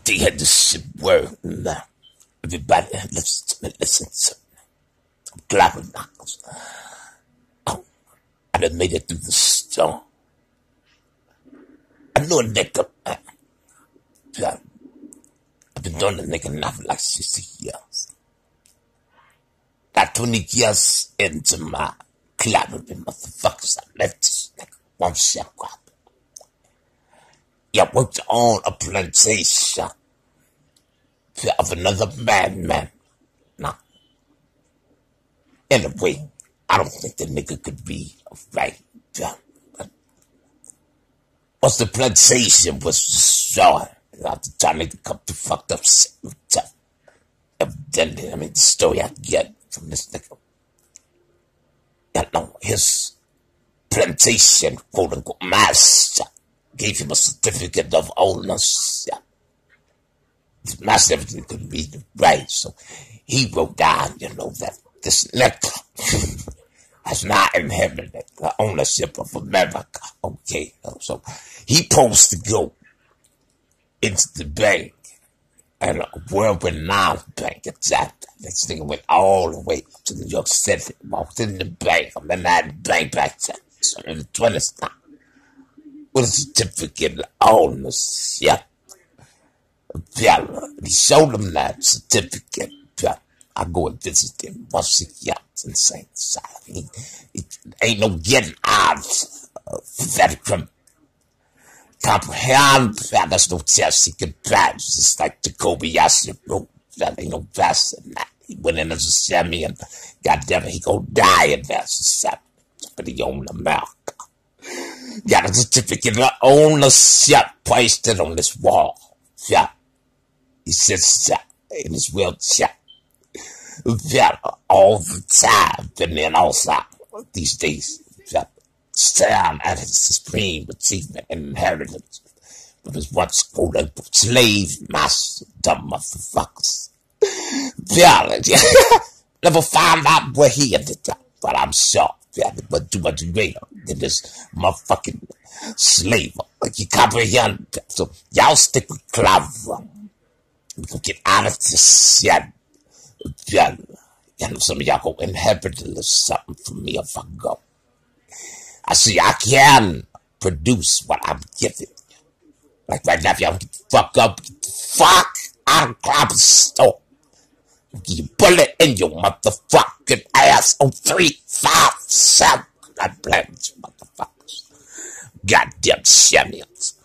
They had this word now. Everybody listen to me, listen to me. I'm Clobber Knuckles. Oh, I done made it through the storm. I know a nigga, man. I've been doing the nigga now for like 60 years. Got 20 years into my clobbering motherfuckers. I left this nigga one sharecropper. Yeah, I worked on a plantation of another madman. Now, anyway, I don't think the nigga could be right. Once the plantation was destroyed, at the time nigga come to fucked up stuff. Evidently, I mean, the story I get from this nigga. You know, his plantation, quote unquote, master gave him a certificate of ownership. His master everything could read right, so he wrote down, you know, that this nigga has not inherited the ownership of America. Okay, so he supposed to go into the bank, and a world-renowned bank at that. This nigga went all the way up to New York City, walked in the bank. I'm in that bank back then, so in the 20s now, with a certificate of ownership. He showed him that certificate. I go and visit him once a year in St. Simon. Ain't no getting out of that comprehend that there's no test he could pass. It's like the Kobayashi wrote. That ain't no faster than that. He went in as a semi and goddamn it, he gonna die in that semi. But he owned America. Got a certificate of ownership pasted on this wall. Yeah. He sits in his wheelchair. Yeah, all the time. And then also, these days, stand at his supreme achievement and inheritance of his once quote-unquote slave master, dumb motherfuckers. Yeah, never found out where he ended up, but I'm sure, but too much greater than this motherfucking slave. Like, you comprehend that. So, y'all stick with Clobber. We can get out of this shit. Yeah, you know, some of y'all go inherit a little something from me if I go. I see I can produce what I'm giving you. Like right now, if y'all get the fuck up, get the fuck out of Clobber's store. Get your bullet in your motherfucking ass on 3, 5, 7. I blame you motherfuckers. Goddamn shamans.